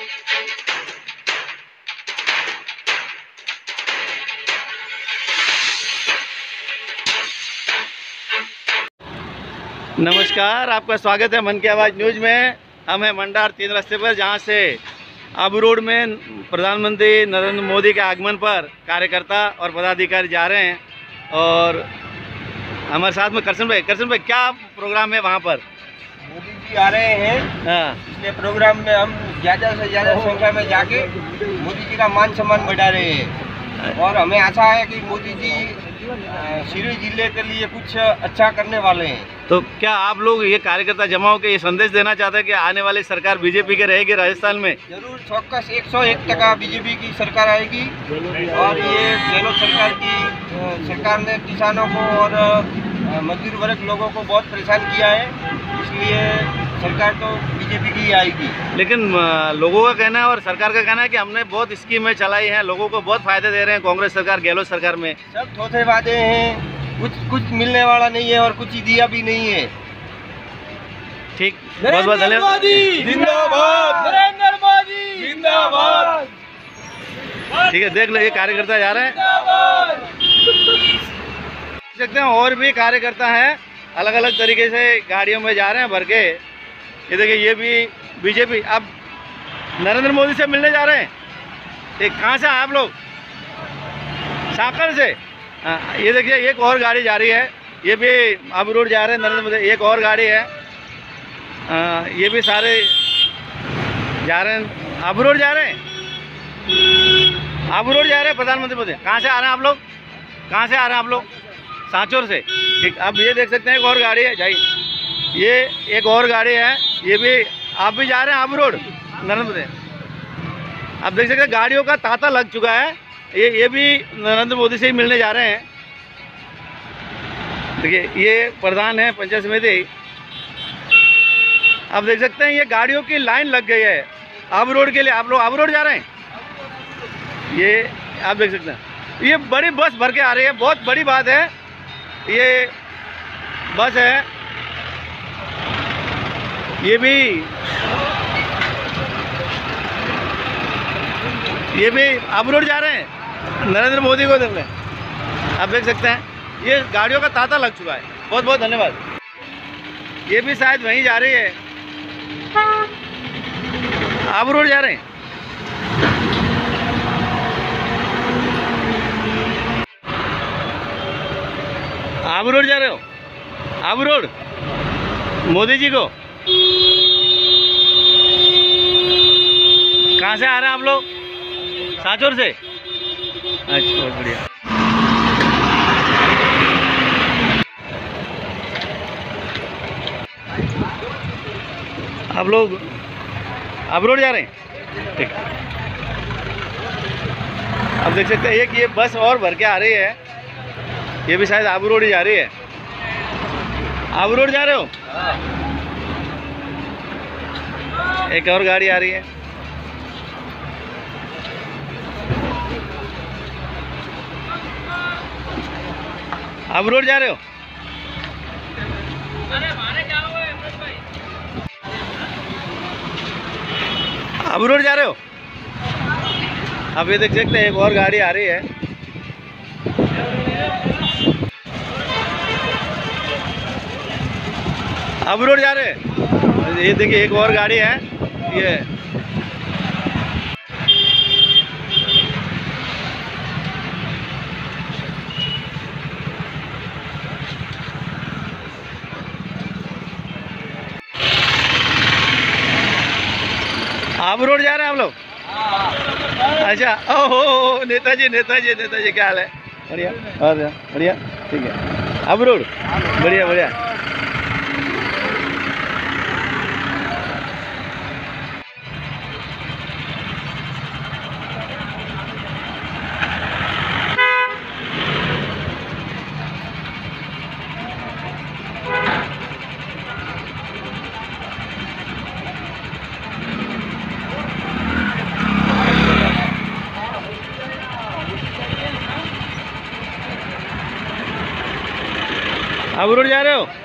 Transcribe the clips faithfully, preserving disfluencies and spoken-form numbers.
नमस्कार, आपका स्वागत है मन की आवाज़ न्यूज़ में। हम हैं मंडार तीन रास्ते पर, जहां से आबू रोड में प्रधानमंत्री नरेंद्र मोदी के आगमन पर कार्यकर्ता और पदाधिकारी जा रहे हैं। और हमारे साथ में करसन भाई। करसन भाई, क्या प्रोग्राम है वहां पर? मोदी जी आ रहे हैं। हाँ, इसलिए प्रोग्राम में हम ज़्यादा से ज़्यादा संख्या में जाके मोदी जी का मान सम्मान बढ़ा रहे हैं। और हमें आशा है कि मोदी जी सिरोही जिले के लिए कुछ अच्छा करने वाले हैं। तो क्या आप लोग ये कार्यकर्ता जमा होकर ये संदेश देना चाहते हैं कि आने वाली सरकार बीजेपी की रहेगी राजस्थान में? जरूर, चौक्कस एक सौ एक टका बीजेपी की सरकार आएगी। और ये गहलोत सरकार की सरकार ने किसानों को और मजदूर वर्ग लोगों को बहुत परेशान किया है, इसलिए सरकार तो बीजेपी की ही आएगी। लेकिन लोगों का कहना है और सरकार का कहना है कि हमने बहुत स्कीमें चलाई हैं, लोगों को बहुत फायदे दे रहे हैं कांग्रेस सरकार, गहलोत सरकार में। सब थोथे वादे हैं, कुछ कुछ मिलने वाला नहीं है और कुछ ही दिया भी नहीं है। ठीक, बहुत बहुत धन्यवाद। जिंदाबाद नरेंद्र मोदी, जिंदाबाद। ठीक है, देख लो ये कार्यकर्ता जा रहे हैं, देख सकते हैं। और भी कार्यकर्ता हैं, अलग अलग तरीके से गाड़ियों में जा रहे हैं भर के। ये देखिए, ये भी बीजेपी अब नरेंद्र मोदी से मिलने जा रहे हैं। ये कहाँ से आप लोग? साकर से। हाँ, ये देखिए एक और गाड़ी जा रही है, ये भी आबू रोड जा रहे हैं नरेंद्र मोदी। एक और गाड़ी है, आ, ये भी सारे जा रहे हैं, आबू रोड जा रहे हैं, आबू रोड जा रहे हैं प्रधानमंत्री मोदी। कहाँ से आ रहे हैं आप लोग? कहाँ से आ रहे हैं आप लोग? सांचौर से। ठीक, अब ये देख सकते हैं एक और गाड़ी है भाई, ये एक और गाड़ी है, ये भी आप भी जा रहे हैं आबू रोड नरेंद्र मोदी। आप देख सकते हैं गाड़ियों का तांता लग चुका है। ये ये भी नरेंद्र मोदी से ही मिलने जा रहे हैं। देखिए, ये प्रधान है पंचायत समिति। आप देख सकते हैं ये गाड़ियों की लाइन लग गई है आबू रोड के लिए। आप लोग आबू रोड जा रहे हैं, ये आप देख सकते हैं। ये बड़ी बस भर के आ रही है, बहुत बड़ी बात है। ये बस है, ये भी ये भी आबू रोड जा रहे हैं नरेंद्र मोदी को देखने। आप देख सकते हैं ये गाड़ियों का तांता लग चुका है। बहुत बहुत धन्यवाद। ये भी शायद वहीं जा रही है, आबू रोड जा रहे हैं। आबू रोड जा रहे हो? आबू रोड मोदी जी को। कहाँ से आ रहे हैं आप लोग? सांचौर से। अच्छा, बहुत बढ़िया। आप लोग आबू रोड जा रहे हैं? ठीक, आप देख सकते हैं एक ये बस और भर के आ रही है, ये भी शायद आबू रोड ही जा रही है। आबू रोड जा रहे हो? एक और गाड़ी आ रही है। आबू रोड जा रहे हो? आबू रोड जा रहे हो? आप ये देख सकते हैं एक और गाड़ी आ रही है। आबू रोड जा रहे हैं, ये देखिए एक और गाड़ी है, ये आबू रोड जा रहे हैं आप लोग? अच्छा, ओहो नेताजी नेताजी नेताजी, क्या हाल है? बढ़िया बढ़िया बढ़िया, ठीक है। आबू रोड बढ़िया बढ़िया। आबू रोड जा रहे हो?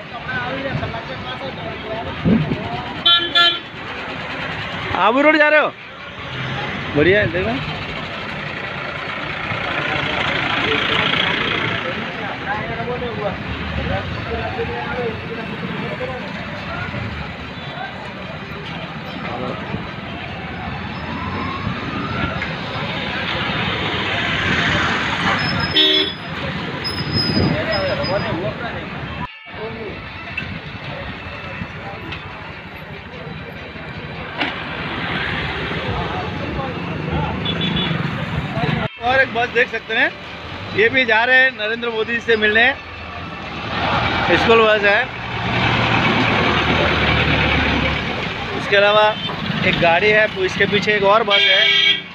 आबू रोड जा रहे हो? बढ़िया है, देखो और एक बस देख सकते हैं, ये भी जा रहे हैं नरेंद्र मोदी से मिलने। स्कूल बस है। इसके अलावा एक गाड़ी है, इसके पीछे एक और बस है।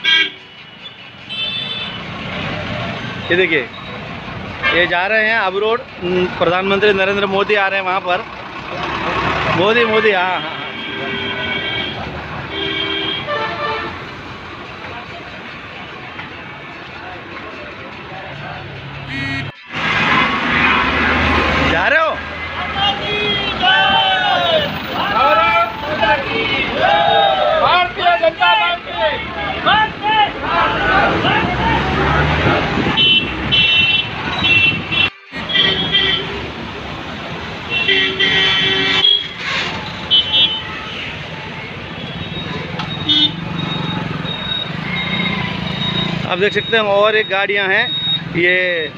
ये देखिए, ये जा रहे हैं अब रोड। प्रधानमंत्री नरेंद्र मोदी आ रहे हैं वहाँ पर। मोदी मोदी हाँ हाँ जा रहे हो। भारतीय जनता आप देख सकते हैं और एक गाड़ियां हैं, ये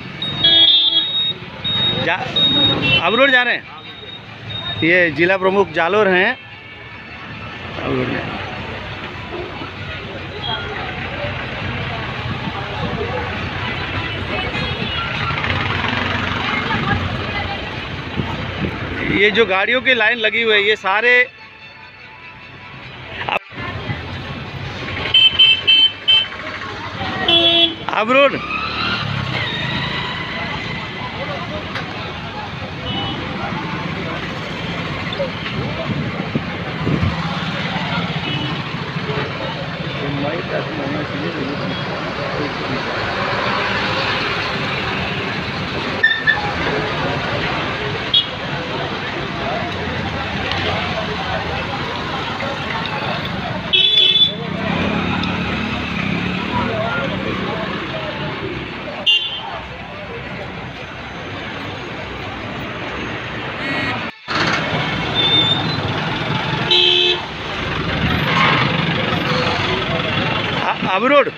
जा अब रोड जा रहे हैं। ये जिला प्रमुख जालोर हैं। अब रोड में ये जो गाड़ियों की लाइन लगी हुई है, ये सारे अब रोड अब रोड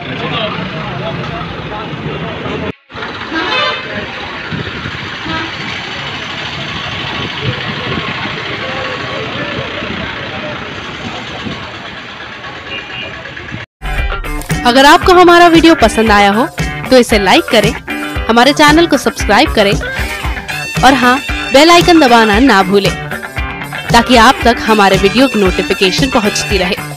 अगर आपको हमारा वीडियो पसंद आया हो तो इसे लाइक करें, हमारे चैनल को सब्सक्राइब करें और हाँ, बेल आइकन दबाना ना भूलें ताकि आप तक हमारे वीडियो की नोटिफिकेशन पहुंचती रहे।